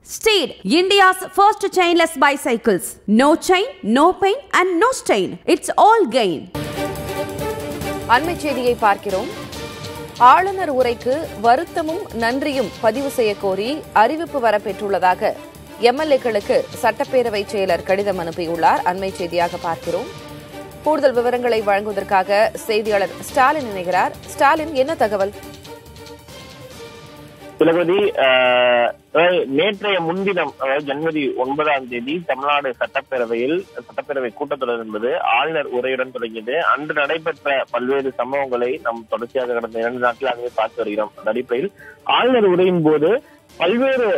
Steed, India's first chainless bicycles. No chain, no pain and no stain. It's all gain. அண்மை செய்தியை பார்க்கிறோம். ஆளுநர் உரைக்கு வருத்தமும் நன்றியும் பதிவு செய்ய கோரி அறிவிப்பு வரப்பெற்றுள்ளதாக எம்எல்ஏக்களுக்கு சட்டப்பேரவை செயலர் கடிதம் அனுப்பியுள்ளார். அண்மை செய்தியாக பார்க்கிறோம். கூடுதல் விவரங்களை வழங்குவதற்காக செய்தியாளர் ஸ்டாலின் இணைகிறார். ஸ்டாலின், என்ன தகவல்? தளபதி, நேற்றைய முன்தினம் ஜனவரி 9ஆம் தேதி தமிழ்நாடு சட்டப்பேரவை கூட்டத்தொடர் என்பது ஆளுநர் உரையுடன் தொடங்கியது. அன்று நடைபெற்ற பல்வேறு சம்பவங்களை நாம் தொடர்ச்சியாக கடந்த 2 நாட்களாகவே பார்த்து வருகிறோம். அந்த அடிப்படையில் ஆளுநர் உரையின் போது பல்வேறு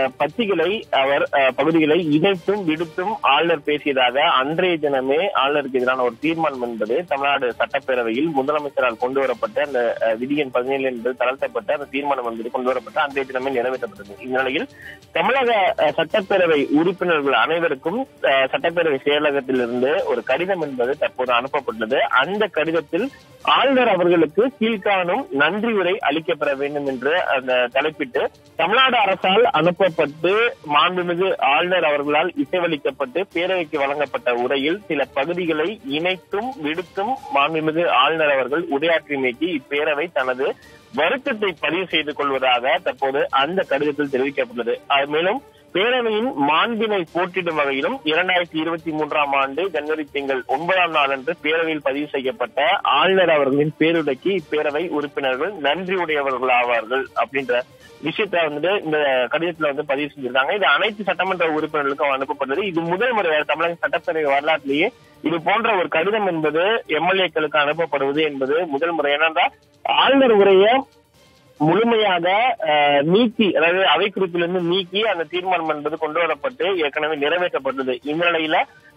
பகுதிகளை இணைத்தும் விடுத்தும் ஆளுநர் பேசியதாக அன்றைய தினமே ஆளுநருக்கு எதிரான ஒரு தீர்மானம் என்பது தமிழ்நாடு சட்டப்பேரவையில் முதலமைச்சரால் கொண்டு வரப்பட்ட அந்த விதியின் 17 என்பது தளர்த்தப்பட்ட அந்த தீர்மானம் என்பது கொண்டு வரப்பட்ட அன்றைய தினமே நிறைவேற்றப்பட்டது. இந்நிலையில் தமிழக சட்டப்பேரவை உறுப்பினர்கள் அனைவருக்கும் சட்டப்பேரவை செயலகத்திலிருந்து ஒரு கடிதம் என்பது தற்போது அனுப்பப்பட்டது. அந்த கடிதத்தில் ஆளுநர் அவர்களுக்கு கீழ்காணும் நன்றி உரை அளிக்கப்பெற வேண்டும் என்று அந்த தலைப்பிட்டு தமிழ்நாடு அரசால் அனுப்பப்பட்டு மாண்புமிகு ஆளுநர் அவர்களால் இசைவளிக்கப்பட்டு பேரவைக்கு வழங்கப்பட்ட உரையில் சில பகுதிகளை இணைத்தும் விடுத்தும் மாண்புமிகு ஆளுநர் அவர்கள் உரையாற்றியமைக்கு இப்பேரவை தனது வருத்தத்தை பதிவு செய்து கொள்வதாக தற்போது அந்த கடிதத்தில் தெரிவிக்கப்பட்டது. மேலும் பேரவையின் மாண்பினை போட்டிடும் வகையிலும் 2023ஆம் ஆண்டு ஜனவரி திங்கள் 9ஆம் நாளன்று பேரவையில் பதிவு செய்யப்பட்ட ஆளுநர் அவர்களின் பேருரைக்கு இப்பேரவை உறுப்பினர்கள் நன்றியுடையவர்கள் ஆவார்கள் அப்படின்ற விஷயத்த இந்த கடிதத்துல பதிவு செஞ்சிருக்காங்க. இது அனைத்து சட்டமன்ற உறுப்பினர்களுக்கும் அனுப்பப்பட்டது. இது முதல் முறை தமிழக சட்டப்பேரவை வரலாற்றிலேயே இது போன்ற ஒரு கடிதம் என்பது எம்எல்ஏக்களுக்கு அனுப்பப்படுவது என்பது முதல் முறை. ஏனென்றால் ஆளுநர் உரைய முழுமையாக நீக்கி, அதாவது அவை குறிப்பிலிருந்து நீக்கி அந்த தீர்மானம் என்பது கொண்டு வரப்பட்டு ஏற்கனவே நிறைவேற்றப்பட்டது. இந்நிலையில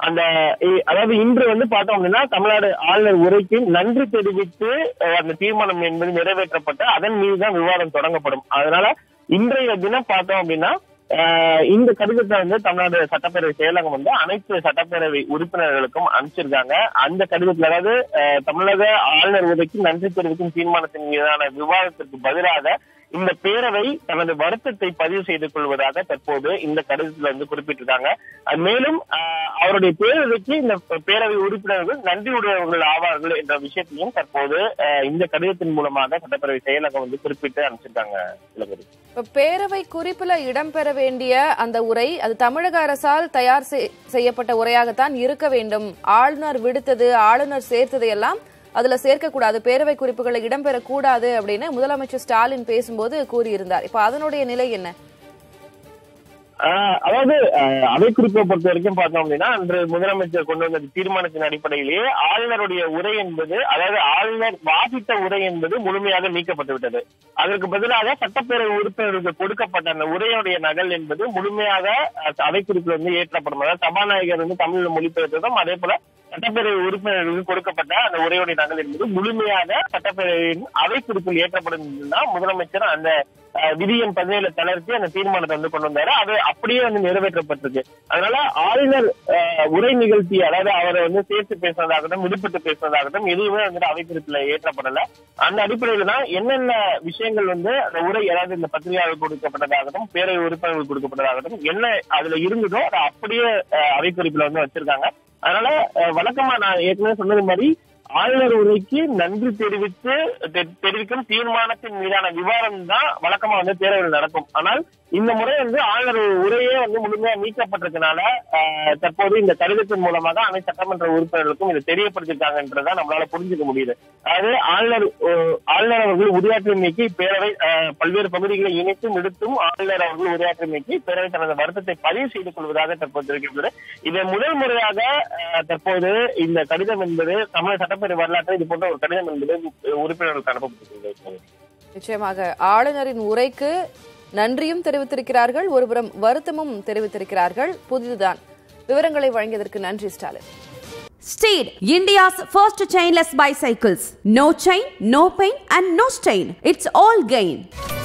அதாவது இன்று பார்த்தோம் அப்படின்னா தமிழ்நாடு ஆளுநர் உரைக்கு நன்றி தெரிவித்து அந்த தீர்மானம் என்பது நிறைவேற்றப்பட்டு அதன் மீதுதான் விவாதம் தொடங்கப்படும். அதனால இன்றைய தினம் பார்த்தோம் அப்படின்னா இந்த கடிதத்தை தமிழ்நாடு சட்டப்பேரவை செயலகம் அனைத்து சட்டப்பேரவை உறுப்பினர்களுக்கும் அனுப்பிச்சிருக்காங்க. அந்த கடிதத்தில் அதாவது தமிழக ஆளுநர் உரைக்கு நன்றி தெரிவிக்கும் தீர்மானத்தின் மீதான விவாதத்திற்கு பதிலாக இந்த பேரவை தனது வருத்தத்தை பதிவு செய்து கொள்வதாக தற்போது இந்த கடிதத்தில் குறிப்பிட்டிருக்காங்க. மேலும் அவருடைய பேரவைக்கு இந்த பேரவை உறுப்பினர்கள் நன்றியுடையவர்கள் ஆவார்கள் என்ற விஷயத்தையும் தற்போது இந்த கடிதத்தின் மூலமாக சட்டப்பேரவை செயலகம் குறிப்பிட்டு அனுப்பிச்சிருக்காங்க. பேரவை குறிப்பில் இடம்பெற வேண்டிய அந்த உரை அது தமிழக அரசால் தயார் செய்யப்பட்ட உரையாகத்தான் இருக்க வேண்டும். ஆளுநர் விடுத்தது, ஆளுநர் சேர்த்தது எல்லாம் அதுல சேர்க்கக்கூடாது, பேரவை குறிப்புகளை இடம்பெறக்கூடாது அப்படின்னு முதலமைச்சர் ஸ்டாலின் பேசும்போது கூறியிருந்தார். இப்ப அதனுடைய நிலை என்ன? அதாவது அவை குறிப்பை பொறுத்த வரைக்கும் பார்த்தோம் அப்படின்னா அன்று முதலமைச்சர் கொண்டு வந்த தீர்மானத்தின் அடிப்படையிலேயே ஆளுநருடைய உரை என்பது, அதாவது ஆளுநர் வாசித்த உரை என்பது முழுமையாக நீக்கப்பட்டு விட்டது. அதற்கு பதிலாக சட்டப்பேரவை உறுப்பினர்களுக்கு கொடுக்கப்பட்ட அந்த உரையுடைய நகல் என்பது முழுமையாக அவை குறிப்பில் ஏற்றப்படும். அதாவது சபாநாயகர் தமிழ்ல மொழிபெயர்த்ததும் அதே போல சட்டப்பேரவை உறுப்பினர்களுக்கு கொடுக்கப்பட்ட அந்த உரையுடைய நகல் என்பது முழுமையாக சட்டப்பேரவையின் அவை குறிப்பில் ஏற்றப்படும் முதலமைச்சர் அந்த விதியின் 17 தளர்த்தி அந்த தீர்மானத்தை கொண்டு வந்தாரு. அது அப்படியே நிறைவேற்றப்பட்டிருக்கு. அதனால ஆளுநர் உரை நிகழ்த்தி, அதாவது அவரை சேர்த்து பேசுவதாகட்டும் விடுபட்டு பேசுவதாகட்டும் எதுவுமே அவை குறிப்பில் ஏற்றப்படல. அந்த அடிப்படையில தான் என்னென்ன விஷயங்கள் அந்த உரை, அதாவது இந்த பத்திரிகையாளர் கொடுக்கப்பட்டதாகட்டும் பேரவை உறுப்பினர்கள் கொடுக்கப்பட்டதாகட்டும் என்ன அதுல இருந்ததோ அதை அப்படியே அவை குறிப்பில் வச்சிருக்காங்க. அதனால வழக்கமா நான் ஏற்கனவே சொன்னது மாதிரி ஆளுநர் உரைக்கு நன்றி தெரிவிக்கும் தீர்மானத்தின் மீதான விவாதம் தான் வழக்கமா பேரவையில் நடக்கும். ஆனால் இந்த முறை ஆளுநர் உரையே முழுமையா நீக்கப்பட்டிருக்கனால தற்போது இந்த கடிதத்தின் மூலமாக அனைத்து சட்டமன்ற உறுப்பினர்களுக்கும் இதை தெரியப்படுத்திருக்காங்கன்றதான் நம்மளால புரிஞ்சுக்க முடியுது. அதாவது ஆளுநர் அவர்கள் உரையாற்றியமைக்கு பேரவை பல்வேறு பகுதிகளை இணைத்தும் எடுத்தும் ஆளுநர் அவர்கள் உரையாற்றியமைக்கு பேரவை தனது வருத்தத்தை பதிவு செய்து கொள்வதாக தற்போது தெரிவிக்கிறது. இதை முதல் முறையாக தற்போது இந்த கடிதம் என்பது தமிழக சட்டப்பேரவை வரலாற்று இது போன்ற ஒரு கடிதம் என்பது உறுப்பினர்களுக்கு அனுப்பப்பட்டிருக்கிறது. நிச்சயமாக ஆளுநரின் உரைக்கு நன்றியும் தெரிவித்திருக்கிறார்கள், ஒருபுறம் வருத்தமும் தெரிவித்திருக்கிறார்கள். புதிதுதான். விவரங்களை வழங்கியதற்கு நன்றி Stalin. Steed, India's first chainless bicycles. No chain, no pain and no stain. It's all gain.